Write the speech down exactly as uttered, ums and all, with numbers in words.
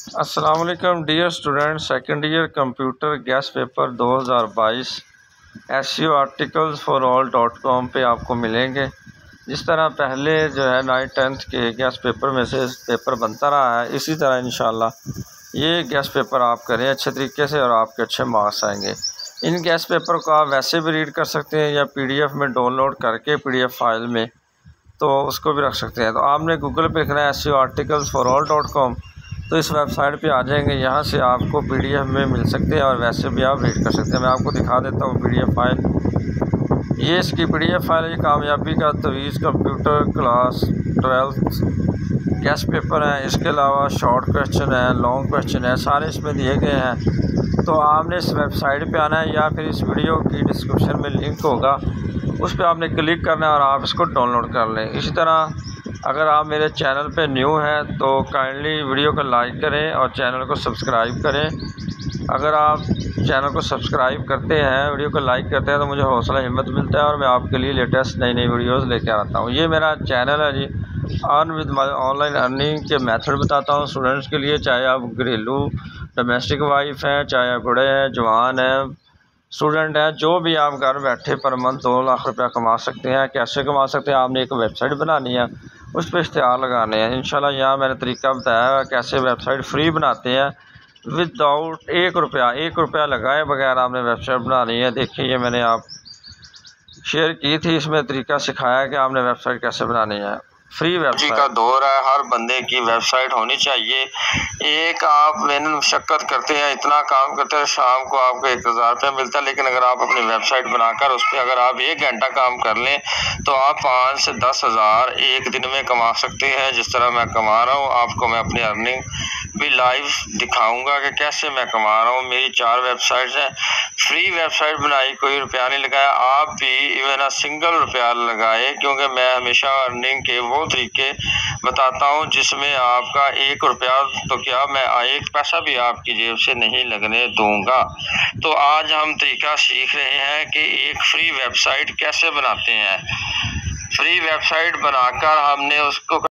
अस्सलाम वालेकुम dear student, second year computer guess paper दो हज़ार बाईस SEO articles for all dot com पर आपको मिलेंगे। जिस तरह पहले जो है नाइन्थ टेंथ के गेस्ट पेपर में से पेपर बनता रहा है, इसी तरह इंशाल्लाह ये गेस्ट पेपर आप करें अच्छे तरीके से और आपके अच्छे मार्क्स आएंगे। इन गेस्ट पेपर को आप वैसे भी रीड कर सकते हैं या पीडीएफ में डाउनलोड करके पीडीएफ फाइल में तो उसको भी रख सकते हैं। तो आपने गूगल पे लिखना है SEO articles for all dot com, तो इस वेबसाइट पे आ जाएंगे। यहाँ से आपको पीडीएफ में मिल सकते हैं और वैसे भी आप रीड कर सकते हैं। मैं आपको दिखा देता हूँ पीडीएफ फाइल। ये इसकी पीडीएफ फाइल है। ये कामयाबी का तवीज़ computer class twelfth guess paper है। इसके अलावा शॉर्ट क्वेश्चन है, लॉन्ग क्वेश्चन है, सारे इसमें दिए गए हैं। तो आपने इस वेबसाइट पे आना है या फिर इस वीडियो की डिस्क्रिप्शन में लिंक होगा, उस पर आपने क्लिक करना है और आप इसको डाउनलोड कर लें। इसी तरह अगर आप मेरे चैनल पे न्यू हैं तो काइंडली वीडियो को लाइक करें और चैनल को सब्सक्राइब करें। अगर आप चैनल को सब्सक्राइब करते हैं, वीडियो को लाइक करते हैं, तो मुझे हौसला हिम्मत मिलता है और मैं आपके लिए लेटेस्ट नई नई वीडियोस लेकर आता हूँ। ये मेरा चैनल है जी, अर्न विद ऑनलाइन अर्निंग के मेथड बताता हूँ स्टूडेंट्स के लिए। चाहे आप घरेलू डोमेस्टिक वाइफ हैं, चाहे आप बूढ़े हैं, जवान हैं, स्टूडेंट हैं, जो भी आप घर बैठे पर मंथ दो लाख रुपया कमा सकते हैं। कैसे कमा सकते हैं? आपने एक वेबसाइट बनानी है, उस पर इश्तिहार लगाने हैं। इंशाल्लाह यहाँ मैंने तरीका बताया है कैसे वेबसाइट फ्री बनाते हैं विदाउट एक रुपया एक रुपया लगाए बगैर आपने वेबसाइट बनानी है। देखिए, ये मैंने आप शेयर की थी, इसमें तरीका सिखाया कि आपने वेबसाइट कैसे बनानी है। फ्री वेबसाइट का दौर है, हर बंदे की वेबसाइट होनी चाहिए। एक आप मेहनत मशक्क़त करते हैं, इतना काम करते हैं, शाम को आपको एक हज़ार रुपया मिलता है। लेकिन अगर आप अपनी वेबसाइट बनाकर उस पर अगर आप एक घंटा काम कर लें तो आप पाँच से दस हज़ार एक दिन में कमा सकते हैं। जिस तरह मैं कमा रहा हूँ, आपको मैं अपनी अर्निंग भी लाइव दिखाऊंगा कि कैसे मैं कमा रहा हूँ। मेरी चार वेबसाइट्स हैं, फ्री वेबसाइट बनाई, कोई रुपया नहीं लगाया। आप भी इवन सिंगल रुपया लगाए, क्योंकि मैं हमेशा अर्निंग के वो तरीके बताता हूँ जिसमें आपका एक रुपया तो क्या, मैं एक पैसा भी आपकी जेब से नहीं लगने दूंगा। तो आज हम तरीका सीख रहे हैं कि एक फ्री वेबसाइट कैसे बनाते हैं। फ्री वेबसाइट बनाकर हमने उसको